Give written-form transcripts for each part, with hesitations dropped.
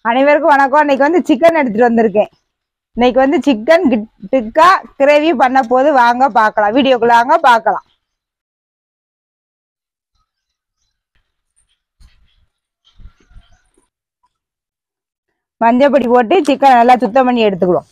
அனைவருக்கும் வணக்கம். இன்னைக்கு வந்து சிக்கன் எடுத்துட்டு வந்திருக்கேன். இன்னைக்கு வந்து சிக்கன் டிக்கா கிரேவி பண்ண போது வாங்க பார்க்கலாம். வீடியோக்குள்ள வாங்க பார்க்கலாம். மஞ்சள் பொடி போட்டு சிக்கன் நல்லா சுத்தம் பண்ணி எடுத்துக்கிறோம்.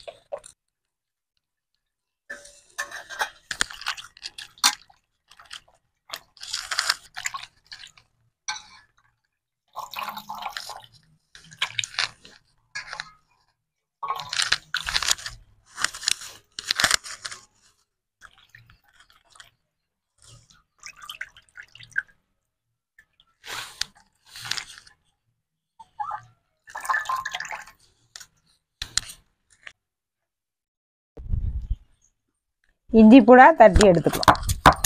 இஞ்சி பூடா தட்டி எடுத்துக்கலாம்.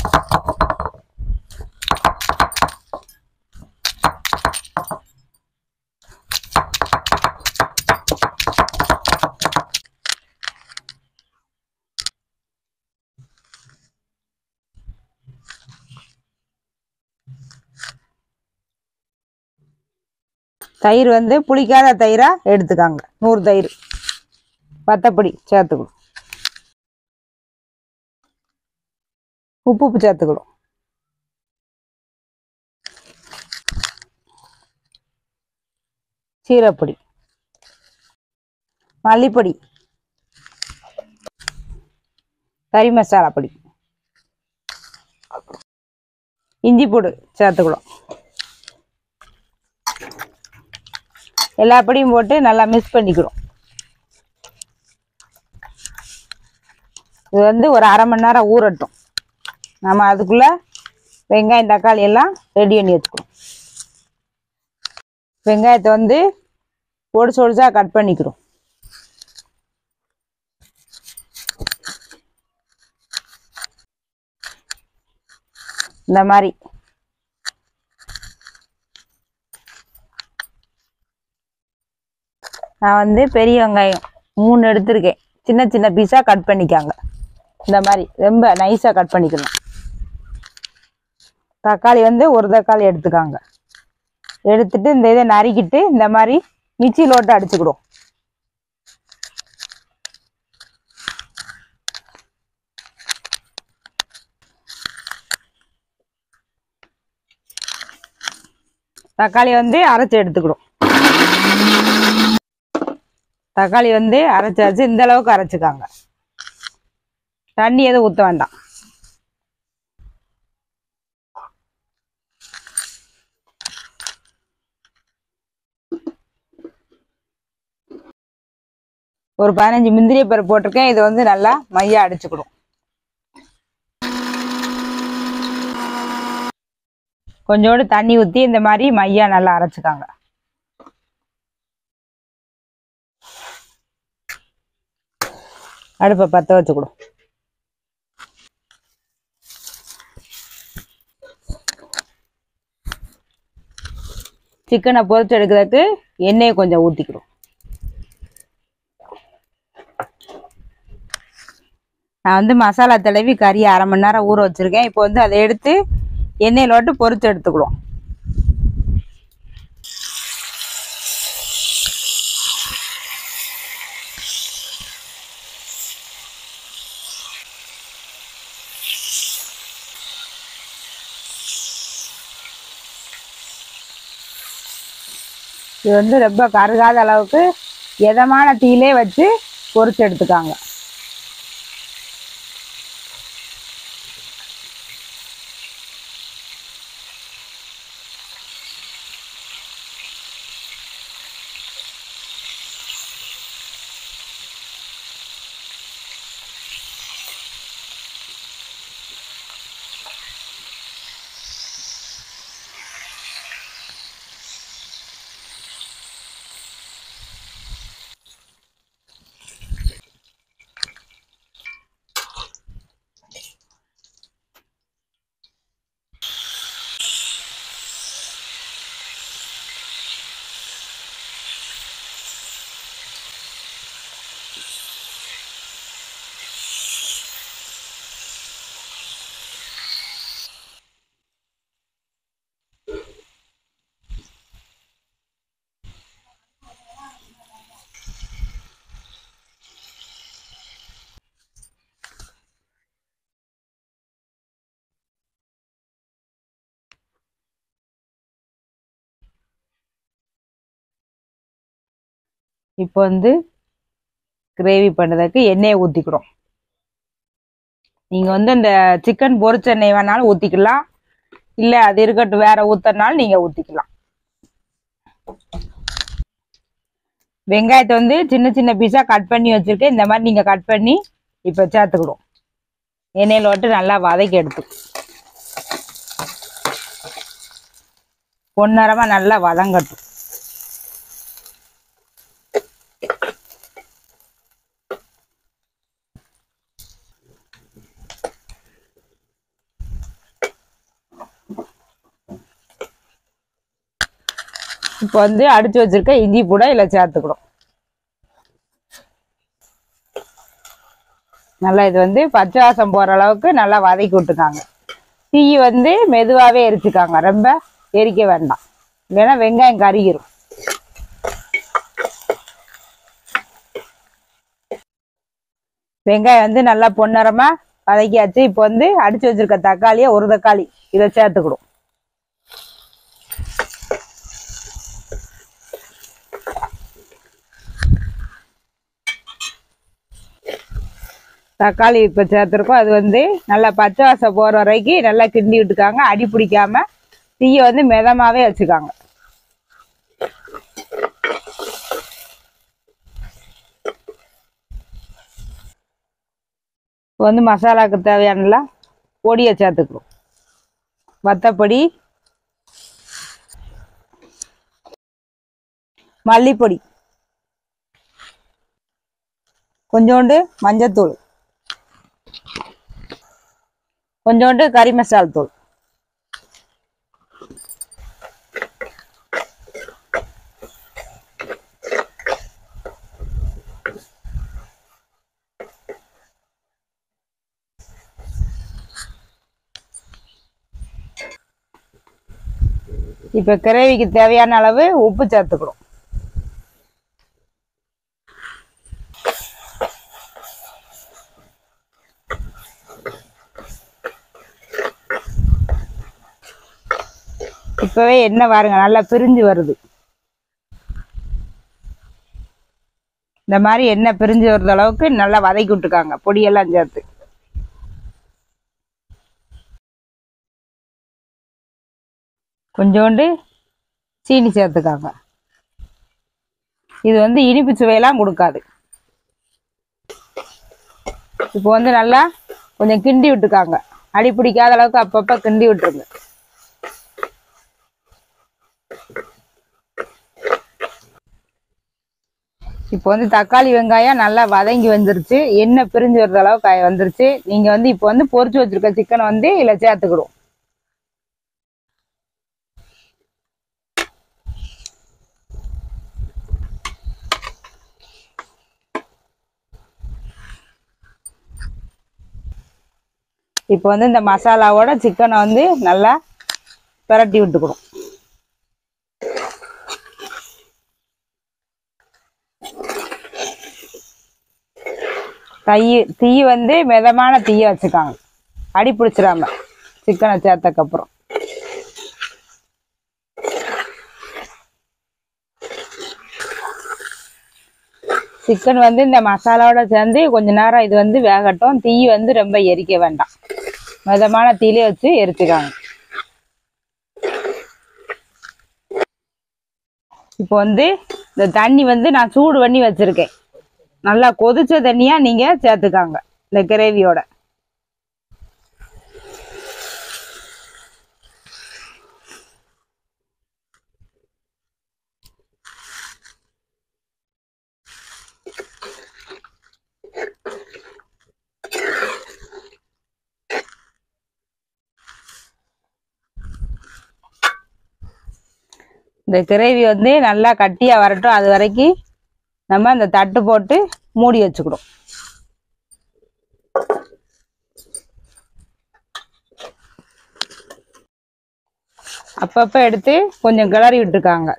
தயிர் வந்து புளிக்காத தயிரா எடுத்துக்காங்க. 100 தயிர். பத்தப்பொடி சேர்த்துக்கணும். உப்பு சேர்த்துக்கணும். சீரப்பொடி, மல்லிப்பொடி, கறி மசாலா பொடி, இஞ்சி பூடு சேர்த்துக்கணும். எல்லா பொடியும் போட்டு நல்லா மிக்ஸ் பண்ணிக்கிறோம். இது வந்து ஒரு அரை மணி நேரம் ஊறட்டும். நம்ம அதுக்குள்ள வெங்காயம் தக்காளி எல்லாம் ரெடி பண்ணி வச்சுக்கிறோம். வெங்காயத்தை வந்து ஒடிச்சு ஒடிச்சா கட் பண்ணிக்கிறோம். இந்த மாதிரி நான் வந்து பெரிய வெங்காயம் 3 எடுத்திருக்கேன். சின்ன சின்ன பீஸா கட் பண்ணிக்காங்க. இந்த மாதிரி ரொம்ப நைஸா கட் பண்ணிக்கணும். தக்காளி வந்து ஒரு தக்காளி எடுத்துக்காங்க. எடுத்துட்டு இந்த இதை நறுக்கிட்டு இந்த மாதிரி மிக்சியில் ஓட்டு அடிச்சுக்கிடும். தக்காளி வந்து அரைச்சி எடுத்துக்கிடும். தக்காளி வந்து அரைச்சாச்சு. இந்த அளவுக்கு அரைச்சிக்காங்க. தண்ணி எதுவும் ஊற்ற வேண்டாம். ஒரு 15 முந்திரி பருப்பு போட்டிருக்கேன். இது வந்து நல்லா மையா அடிச்சுக்கிடும். கொஞ்சோண்டு தண்ணி ஊற்றி இந்த மாதிரி மையா நல்லா அரைச்சிக்காங்க. அடுப்பை பற்ற வச்சுக்கிடும். சிக்கனை பொரிச்சு எடுக்கிறதுக்கு எண்ணெயை கொஞ்சம் ஊற்றிக்கிடும். நான் வந்து மசாலா தடவி கறி அரை மணி நேரம் ஊற வச்சிருக்கேன். இப்போ வந்து அதை எடுத்து எண்ணெயில் விட்டு பொரிச்சு எடுத்துக்கிடுவோம். இது வந்து ரொம்ப கருகாத அளவுக்கு எதமான தீயிலே வச்சு பொரிச்சு எடுத்துக்காங்க. இப்போ வந்து கிரேவி பண்ணுறதுக்கு எண்ணெயை ஊற்றிக்கிறோம். நீங்கள் வந்து இந்த சிக்கன் பொரிச்ச எண்ணெய் வேணாலும் ஊற்றிக்கலாம், இல்லை அது இருக்கட்டும் வேற ஊற்றுறனாலும் நீங்கள் ஊற்றிக்கலாம். வெங்காயத்தை வந்து சின்ன சின்ன பீஸாக கட் பண்ணி வச்சுருக்கேன். இந்த மாதிரி நீங்கள் கட் பண்ணி இப்போ சேர்த்துக்கிடும். எண்ணெயில் விட்டு நல்லா வதக்கி எடுத்து பொன்னரமாக நல்லா வதங்கட்டும். இப்போ வந்து அடிச்சு வச்சிருக்க இஞ்சி பூடை இதில் சேர்த்துக்கிறோம். நல்லா இது வந்து பச்சை வாசம் போகிற அளவுக்கு நல்லா வதக்கி விட்டுக்காங்க. தீ வந்து மெதுவாகவே எரிச்சுக்காங்க, ரொம்ப எரிக்க வேண்டாம், இல்லைன்னா வெங்காயம் கருகிரும். வெங்காயம் வந்து நல்லா பொன்னரமாக வதக்கியாச்சு. இப்போ வந்து அடிச்சு வச்சிருக்க தக்காளியை ஒரு தக்காளி இதை சேர்த்துக்கிடும். தக்காளி இப்போ சேர்த்துருக்கோம். அது வந்து நல்லா பச்சை வாசம் போகிற வரைக்கும் நல்லா கிண்டி விட்டுக்காங்க. அடி பிடிக்காம தீயை வந்து மிதமாகவே வச்சுக்காங்க. இப்போ வந்து மசாலாவுக்கு தேவையானலாம் பொடியை சேர்த்துக்கிறோம். வத்தப்பொடி, மல்லிப்பொடி, கொஞ்சோண்டு மஞ்சத்தூள், கொஞ்சோண்டு கறி மசால் தூள். இப்போ கிரேவிக்கு தேவையான அளவு உப்பு சேர்த்துக்கிறோம். இப்பவே எண்ணெய் பாருங்க நல்லா பிரிஞ்சு வருது. இந்த மாதிரி எண்ணெய் பிரிஞ்சு வர்ற அளவுக்கு நல்லா வதக்கி விட்டுருக்காங்க பொடியெல்லாம் சேர்த்து. கொஞ்சோண்டு சீனி சேர்த்துக்காங்க. இது வந்து இனிப்பு சுவையெல்லாம் கொடுக்காது. இப்போ வந்து நல்லா கொஞ்சம் கிண்டி விட்டுக்காங்க. அடி பிடிக்காத அளவுக்கு அப்பப்போ கிண்டி விட்டுருங்க. இப்போ வந்து தக்காளி வெங்காயம் நல்லா வதங்கி வந்துருச்சு. எண்ணெய் பிரிஞ்சு வர்ற அளவுக்கு வந்துருச்சு. நீங்கள் வந்து இப்போ வந்து பொரிச்சு வச்சிருக்க சிக்கனை வந்து இதில் சேர்த்துக்கிடும். இப்போ வந்து இந்த மசாலாவோட சிக்கனை வந்து நல்லா பிரட்டி விட்டுக்கணும். தீ வந்து மிதமான தீயை வச்சுக்காங்க, அடி பிடிச்சிடாம சிக்கனை சேர்த்தக்கப்புறம். சிக்கன் வந்து இந்த மசாலாவோட சேர்ந்து கொஞ்ச நேரம் இது வந்து வேகட்டும். தீ வந்து ரொம்ப எரிக்க வேண்டாம், மிதமான தீயிலே வச்சு எரிச்சுக்காங்க. இப்போ வந்து இந்த தண்ணி வந்து நான் சூடு பண்ணி வச்சிருக்கேன். நல்லா கொதிச்ச தண்ணியா நீங்க சேர்த்துக்காங்க இந்த கிரேவியோட. இந்த கிரேவி வந்து நல்லா கட்டியா வரட்டும். அது வரைக்கும் நம்ம அந்த தட்டு போட்டு மூடி வச்சுக்கணும். அப்பப்ப எடுத்து கொஞ்சம் கிளறி விட்டுருக்காங்க.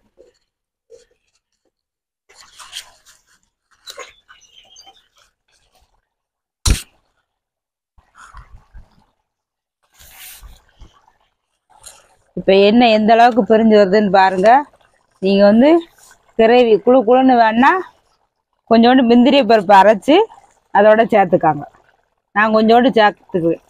இப்போ எண்ணெய் எந்த அளவுக்கு பிரிஞ்சு வருதுன்னு பாருங்க. நீங்க வந்து கிரேவி குழு குழுன்னு வேணா கொஞ்சோண்டு முந்திரி பருப்பு அரைச்சி அதோட சேர்த்துக்காங்க. நான் கொஞ்சோண்டு சேர்த்துக்குவேன்.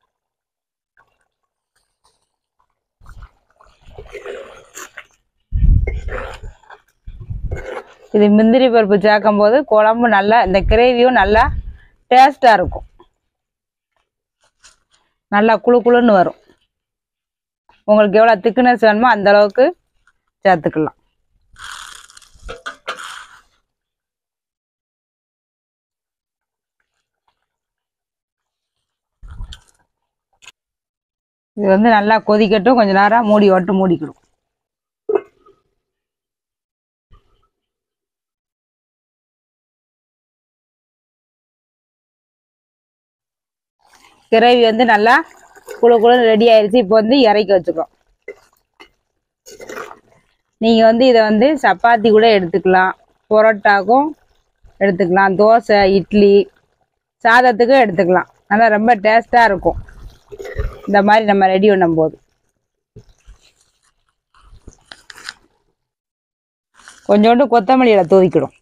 இது முந்திரி பருப்பு சேர்க்கும் போது குழம்பு நல்லா, இந்த கிரேவியும் நல்லா டேஸ்டா இருக்கும். நல்லா குழு குழுன்னு வரும். உங்களுக்கு எவ்வளோ திக்னஸ் வேணுமோ அந்த அளவுக்கு சேர்த்துக்கலாம். இது வந்து நல்லா கொதிக்கட்டும். கொஞ்ச நேரம் மூடி விட்டு மூடிக்கணும். கிரேவி வந்து நல்லா குழு குழுன்னு ரெடி ஆயிடுச்சு. இப்போ வந்து இறக்கி வச்சுக்கிறோம். நீங்கள் வந்து இதை வந்து சப்பாத்தி கூட எடுத்துக்கலாம், பரோட்டாக்கும் எடுத்துக்கலாம், தோசை, இட்லி, சாதத்துக்கும் எடுத்துக்கலாம். நல்லா ரொம்ப டேஸ்ட்டாக இருக்கும் இந்த மாதிரி நம்ம ரெடி பண்ணும்போது. கொஞ்சோண்டு கொத்தமல்லியில தூவிக்கிடும்.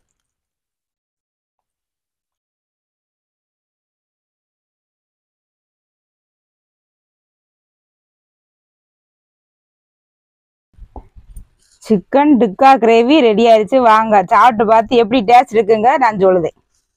சிக்கன் டிக்கா கிரேவி ரெடி ஆயிடுச்சு. வாங்க சாப்பிட்டு பார்த்து எப்படி டேஸ்ட் இருக்குங்க நான் சொல்லுதேன்.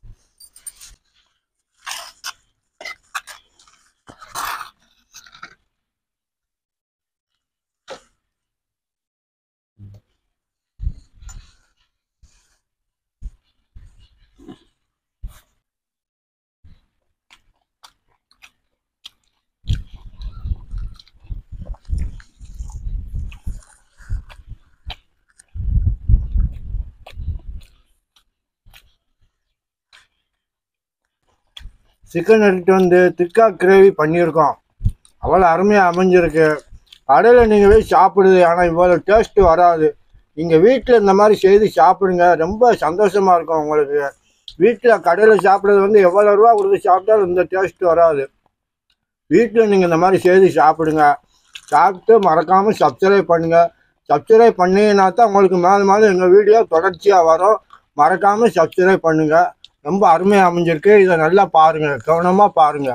சிக்கன் எடுத்துட்டு வந்து திக்கா கிரேவி பண்ணியிருக்கோம். அவ்வளோ அருமையாக அமைஞ்சிருக்கு. கடையில் நீங்கள் போய் சாப்பிடுது, ஆனால் இவ்வளோ டேஸ்ட்டு வராது. நீங்கள் வீட்டில் இந்த மாதிரி செய்து சாப்பிடுங்க, ரொம்ப சந்தோஷமாக இருக்கும் உங்களுக்கு. வீட்டில் கடையில் சாப்பிட்றது வந்து எவ்வளோ ரூபா கொடுத்து சாப்பிட்டாலும் இந்த டேஸ்ட்டு வராது. வீட்டில் நீங்கள் இந்த மாதிரி செய்து சாப்பிடுங்க. சாப்பிட்டு மறக்காமல் சப்ஸ்கிரைப் பண்ணுங்கள். சப்ஸ்கிரைப் பண்ணிங்கன்னா தான் உங்களுக்கு மேலே மேலே எங்கள் வீடியோ தொடர்ச்சியாக வரும். மறக்காமல் சப்ஸ்கிரைப் பண்ணுங்கள். ரொம்ப அருமையாக அமைஞ்சிருக்கு. இதை நல்லா பாருங்கள், கவனமாக பாருங்கள்.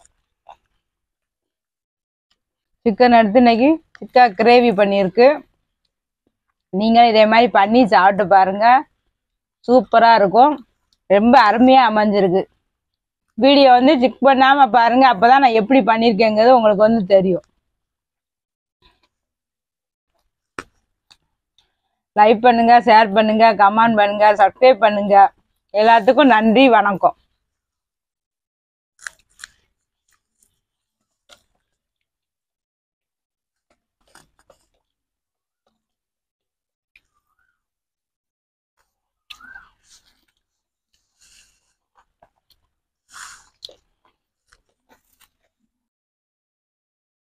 சிக்கன் எடுத்து இன்னைக்கு டிக்கா கிரேவி பண்ணியிருக்கு. நீங்கள் இதே மாதிரி பண்ணி சாப்பிட்டு பாருங்க. சூப்பராக இருக்கும். ரொம்ப அருமையாக அமைஞ்சிருக்கு. வீடியோ வந்து செக் பண்ணாமல் பாருங்க. அப்போ தான் நான் எப்படி பண்ணியிருக்கேங்கிறது உங்களுக்கு வந்து தெரியும். லைக் பண்ணுங்க, ஷேர் பண்ணுங்க, கமெண்ட் பண்ணுங்க, சப்ஸ்கிரைப் பண்ணுங்க. எல்லாத்துக்கும் நன்றி, வணக்கம்.